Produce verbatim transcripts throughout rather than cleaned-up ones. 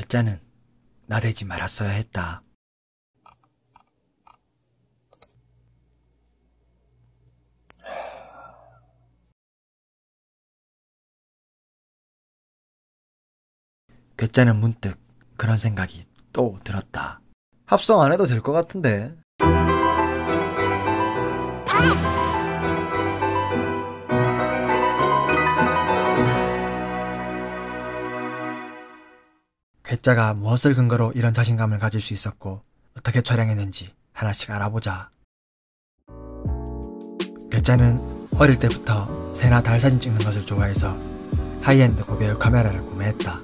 괴짜는 나대지 말았어야 했다. 괴짜는 문득 그런 생각이 또 들었다. 합성 안 해도 될 것 같은데. 괴짜가 무엇을 근거로 이런 자신감을 가질 수 있었고 어떻게 촬영했는지 하나씩 알아보자. 괴짜는 어릴 때부터 새나 달 사진 찍는 것을 좋아해서 하이엔드 고배율 카메라를 구매했다.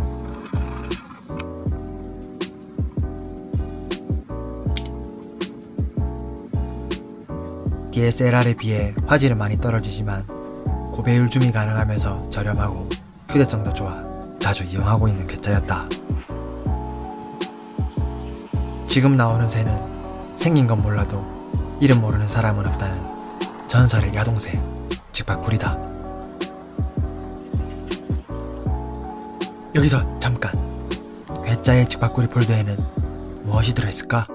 디에스엘알에 비해 화질은 많이 떨어지지만 고배율 줌이 가능하면서 저렴하고 휴대성도 좋아 자주 이용하고 있는 괴짜였다. 지금 나오는 새는 생긴 건 몰라도 이름 모르는 사람은 없다는 전설의 야동새 직박구리다. 여기서 잠깐! 괴짜의 직박구리 폴더에는 무엇이 들어있을까?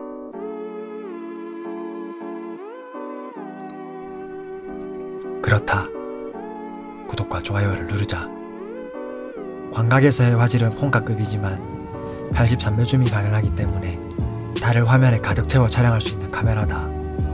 그렇다. 구독과 좋아요를 누르자. 광각에서의 화질은 폰카급이지만 팔십삼 배 줌이 가능하기 때문에 달을 화면에 가득 채워 촬영할 수 있는 카메라다.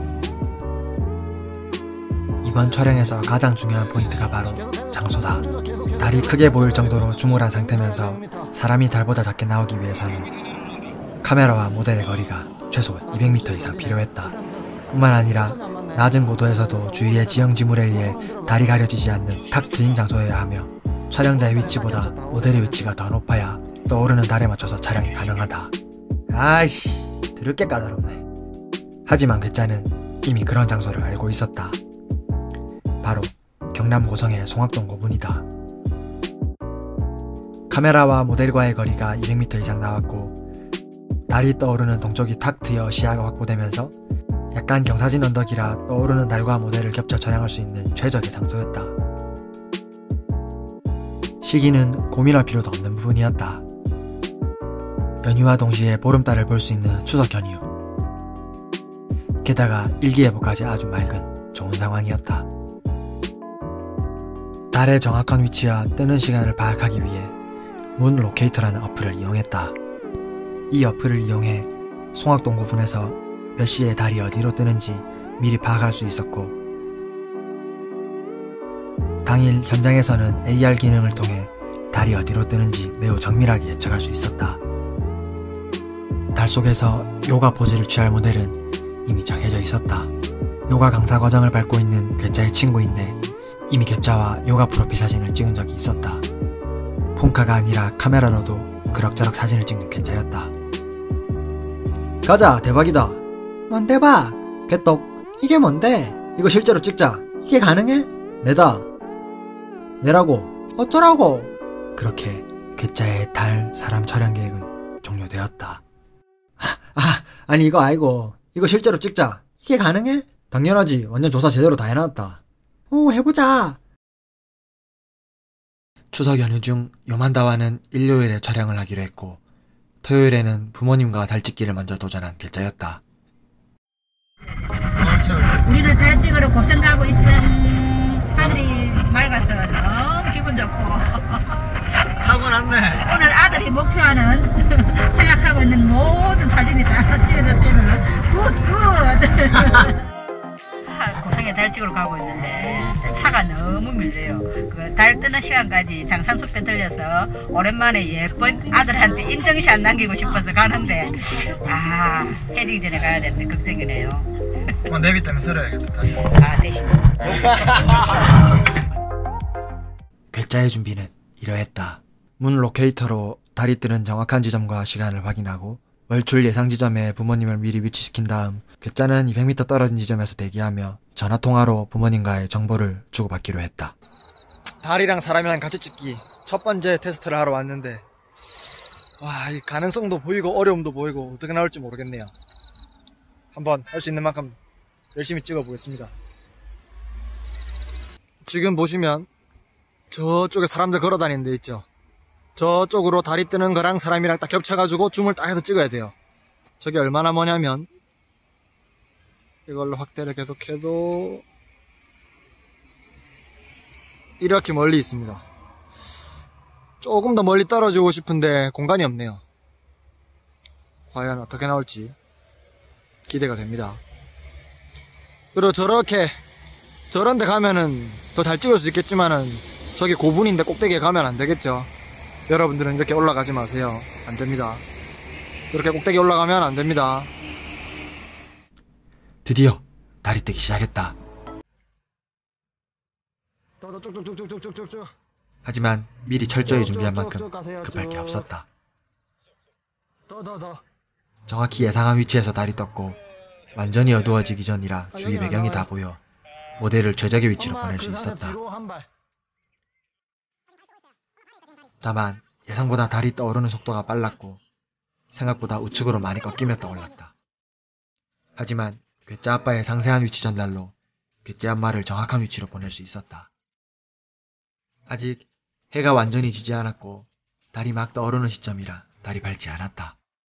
이번 촬영에서 가장 중요한 포인트가 바로 장소다. 달이 크게 보일 정도로 줌을 한 상태면서 사람이 달보다 작게 나오기 위해서는 카메라와 모델의 거리가 최소 이백 미터 이상 필요했다. 뿐만 아니라 낮은 고도에서도 주위의 지형 지물에 의해 달이 가려지지 않는 탁 트인 장소여야 하며 촬영자의 위치보다 모델의 위치가 더 높아야 떠오르는 달에 맞춰서 촬영이 가능하다. 아이씨, 드럽게 까다롭네. 하지만 괴짜는 이미 그런 장소를 알고 있었다. 바로 경남 고성의 송악동 고분이다. 카메라와 모델과의 거리가 이백 미터 이상 나왔고 달이 떠오르는 동쪽이 탁 트여 시야가 확보되면서 약간 경사진 언덕이라 떠오르는 달과 모델을 겹쳐 촬영할 수 있는 최적의 장소였다. 시기는 고민할 필요도 없는 부분이었다. 연휴와 동시에 보름달을 볼 수 있는 추석 연휴. 게다가 일기예보까지 아주 맑은 좋은 상황이었다. 달의 정확한 위치와 뜨는 시간을 파악하기 위해 문 로케이터라는 어플을 이용했다. 이 어플을 이용해 송악동 고분에서 몇 시에 달이 어디로 뜨는지 미리 파악할 수 있었고 당일 현장에서는 에이알 기능을 통해 달이 어디로 뜨는지 매우 정밀하게 예측할 수 있었다. 달 속에서 요가 포즈를 취할 모델은 이미 정해져 있었다. 요가 강사 과정을 밟고 있는 괴짜의 친구인데 이미 괴짜와 요가 프로필 사진을 찍은 적이 있었다. 폰카가 아니라 카메라로도 그럭저럭 사진을 찍는 괴짜였다. 가자, 대박이다. 뭔 대박? 개떡, 이게 뭔데? 이거 실제로 찍자. 이게 가능해? 내다. 내라고. 어쩌라고? 그렇게 괴짜의 달 사람 촬영 계획은 종료되었다. 아, 아니 이거 아니고 이거 실제로 찍자. 이게 가능해? 당연하지. 완전 조사 제대로 다 해놨다. 오, 해보자. 추석 연휴 중 요만다와는 일요일에 촬영을 하기로 했고 토요일에는 부모님과 달찍기를 먼저 도전한 괴짜였다. 우리는 달 찍으러 고생 가고 있음. 하늘이 맑아서 너무 기분 좋고 타고났네. 오늘 아들이 목표하는 생각하고 있는 모든 사진이 다 찍어졌으면 굿굿. 고성에 달 찍으러 가고 있는데 차가 너무 밀려요. 그 달 뜨는 시간까지 장산숲에 들려서 오랜만에 예쁜 아들한테 인증샷 남기고 싶어서 가는데 아 헤딩 전에 가야 되는데 걱정이네요. 어, 내비 때문에 서려야겠다. 다시. 아 대신. 괴짜의 준비는 이러했다. 문 로케이터로 달이 뜨는 정확한 지점과 시간을 확인하고 월출 예상 지점에 부모님을 미리 위치시킨 다음 괴짜는 이백 미터 떨어진 지점에서 대기하며 전화통화로 부모님과의 정보를 주고받기로 했다. 달이랑 사람이랑 같이 찍기 첫 번째 테스트를 하러 왔는데 와, 이 가능성도 보이고 어려움도 보이고 어떻게 나올지 모르겠네요. 한번 할 수 있는 만큼 열심히 찍어보겠습니다. 지금 보시면 저쪽에 사람들 걸어다니는 데 있죠. 저쪽으로 다리 뜨는 거랑 사람이랑 딱 겹쳐가지고 줌을 딱 해서 찍어야 돼요. 저게 얼마나 머냐면 이걸로 확대를 계속해도 이렇게 멀리 있습니다. 조금 더 멀리 떨어지고 싶은데 공간이 없네요. 과연 어떻게 나올지 기대가 됩니다. 그리고 저렇게 저런데 가면은 더 잘 찍을 수 있겠지만은 저기 고분인데 꼭대기에 가면 안 되겠죠. 여러분들은 이렇게 올라가지 마세요. 안 됩니다. 저렇게 꼭대기 올라가면 안 됩니다. 드디어 달이 뜨기 시작했다. 하지만 미리 철저히 준비한 만큼 급할 게 없었다. 정확히 예상한 위치에서 달이 떴고 완전히 어두워지기 전이라 주위 배경이 다 보여 모델을 최적의 위치로 보낼 수 있었다. 다만 예상보다 달이 떠오르는 속도가 빨랐고 생각보다 우측으로 많이 꺾이며 떠올랐다. 하지만 괴짜 아빠의 상세한 위치 전달로 괴짜 엄마를 정확한 위치로 보낼 수 있었다. 아직 해가 완전히 지지 않았고 달이 막 떠오르는 시점이라 달이 밝지 않았다.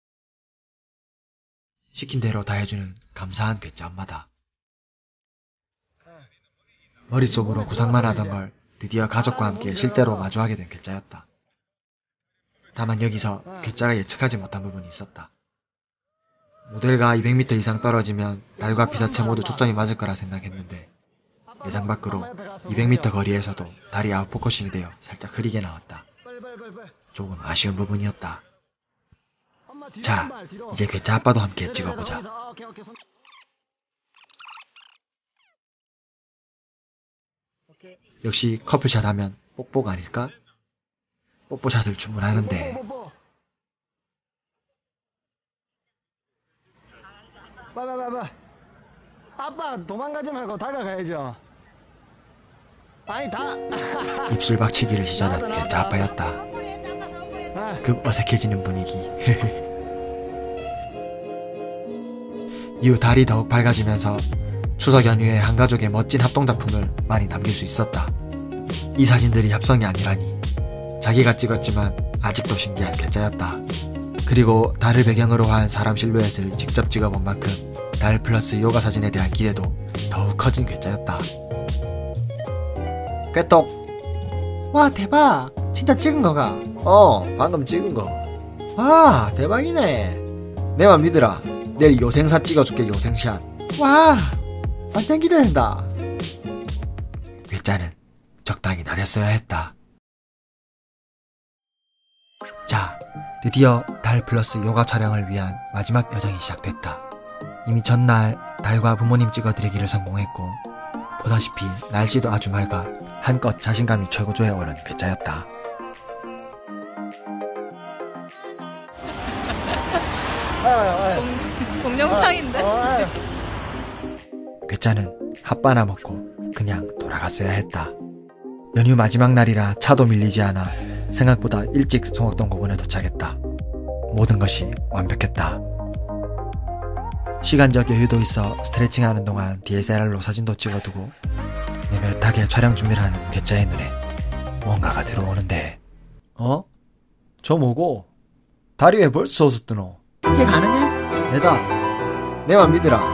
시킨 대로 다 해주는 감사한 괴짜 엄마다. 머릿속으로 구상만 하던 걸 드디어 가족과 함께 실제로 마주하게 된 괴짜였다. 다만 여기서 괴짜가 예측하지 못한 부분이 있었다. 모델과 이백 미터 이상 떨어지면 달과 피사체 모두 초점이 맞을 거라 생각했는데 예상 밖으로 이백 미터 거리에서도 달이 아웃포커싱이 되어 살짝 흐리게 나왔다. 조금 아쉬운 부분이었다. 자, 이제 괴짜 아빠도 함께 찍어보자. 역시 커플샷 하면 뽁뽁 아닐까? 뽀뽀샷을 주문하는데 빨빨빨빨 아빠 도망가지 말고 다가가야죠. 아니 다 입술 박치기를 시전한 괴짜 아빠였다. 급 어색해지는 분위기. 이후 달이 더욱 밝아지면서 추석 연휴에 한 가족의 멋진 합동작품을 많이 남길 수 있었다. 이 사진들이 협성이 아니라니 자기가 찍었지만 아직도 신기한 괴짜였다. 그리고 달을 배경으로 한 사람 실루엣을 직접 찍어본 만큼 달 플러스 요가 사진에 대한 기대도 더욱 커진 괴짜였다. 꿰똑. 와 대박. 진짜 찍은 거가? 어 방금 찍은 거. 와 대박이네. 내만 믿으라. 내일 요생사 찍어줄게. 요생샷. 와 완전 기대된다. 괴짜는 적당히 나댔어야 했다. 자, 드디어 달 플러스 요가 촬영을 위한 마지막 여정이 시작됐다. 이미 전날 달과 부모님 찍어드리기를 성공했고 보다시피 날씨도 아주 맑아 한껏 자신감이 최고조에 오른 괴짜였다. 동, 동영상인데? 괴짜는 핫바나 먹고 그냥 돌아갔어야 했다. 연휴 마지막 날이라 차도 밀리지 않아 생각보다 일찍 송악동공원에 도착했다. 모든 것이 완벽했다. 시간적 여유도 있어 스트레칭하는 동안 디에스엘알로 사진도 찍어두고 느긋하게 촬영 준비를 하는 괴짜의 눈에 뭔가가 들어오는데 어? 저 뭐고? 다리 왜 벌써 솟아 뜨노? 이게 가능해? 내다. 내만 믿으라.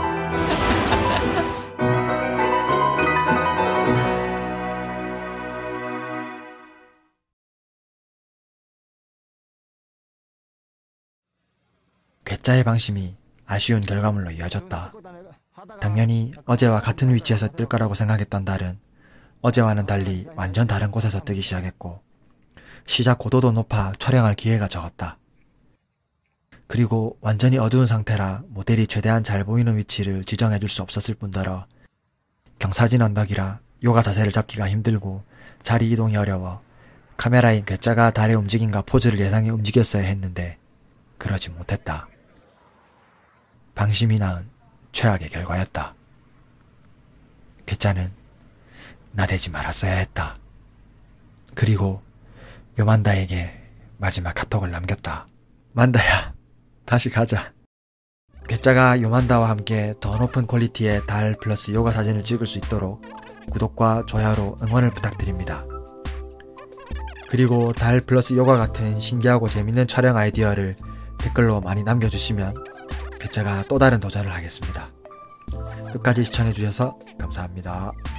괴짜의 방심이 아쉬운 결과물로 이어졌다. 당연히 어제와 같은 위치에서 뜰 거라고 생각했던 달은 어제와는 달리 완전 다른 곳에서 뜨기 시작했고 시작 고도도 높아 촬영할 기회가 적었다. 그리고 완전히 어두운 상태라 모델이 최대한 잘 보이는 위치를 지정해줄 수 없었을 뿐더러 경사진 언덕이라 요가 자세를 잡기가 힘들고 자리 이동이 어려워 카메라인 괴짜가 달의 움직임과 포즈를 예상해 움직였어야 했는데 그러지 못했다. 방심이 낳은 최악의 결과였다. 괴짜는 나대지 말았어야 했다. 그리고 요만다에게 마지막 카톡을 남겼다. 만다야, 다시 가자. 괴짜가 요만다와 함께 더 높은 퀄리티의 달 플러스 요가 사진을 찍을 수 있도록 구독과 좋아요로 응원을 부탁드립니다. 그리고 달 플러스 요가 같은 신기하고 재밌는 촬영 아이디어를 댓글로 많이 남겨주시면 괴짜가 또 다른 도전을 하겠습니다. 끝까지 시청해주셔서 감사합니다.